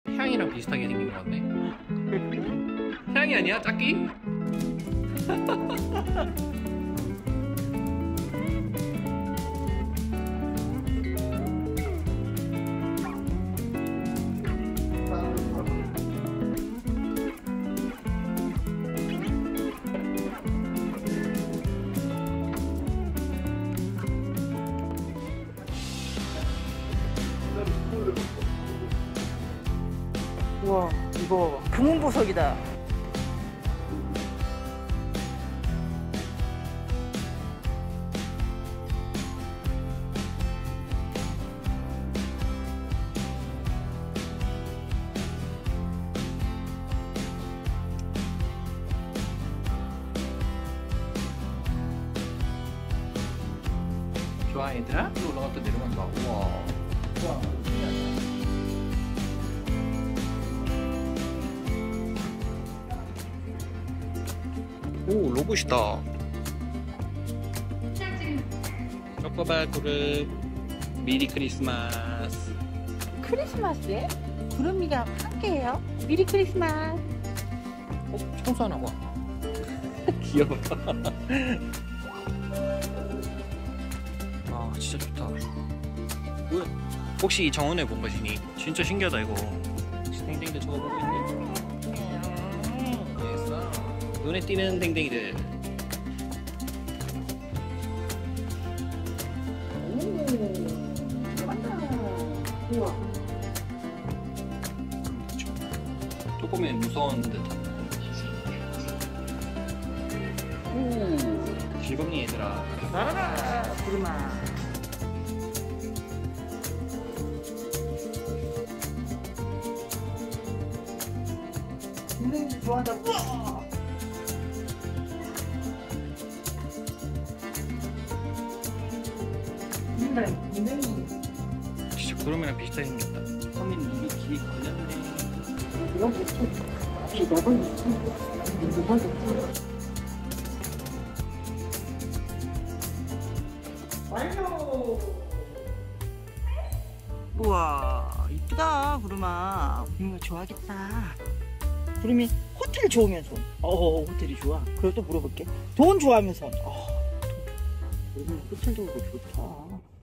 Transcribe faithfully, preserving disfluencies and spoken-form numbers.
태양이랑 비슷하게 생긴 것 같네. 태양이 아니야? 짝기? 우와, 이거 금은보석이다. 좋아 얘들아? 또 올라갔다 내려간다. 우와. 우와. 오, 로봇이다. 초코바 그룹 미리 크리스마스. 크리스마스에 구름이가 함께해요. 미리 크리스마스. 어? 청소하나 봐. 귀여워. 아 진짜 좋다. 뭐야? 혹시 정원에 본 것이니? 진짜 신기하다 이거. 댕댕이들 저거 보고 있니? 됐어. 눈에 띄는 댕댕이들. 오, 맞다. 우와. 조금은 무서운 듯한. 오, 즐겁니 얘들아? 날아라, 구름아. 댕댕이 좋아한다. 우와. 댕댕이. 진짜 구름이랑 비슷하게 생겼다. 성민 입이 귀에 걸렸네. 이런 거 좀, 혹시 너번 있지? 누가 됐지? 완료! 우와, 이쁘다, 구름아. 구름이가 좋아하겠다. 구름이 호텔 좋으면서, 어, 호텔이 좋아. 그걸 또 물어볼게. 돈 좋아하면서, 어, 구름이 호텔도 오고 좋다.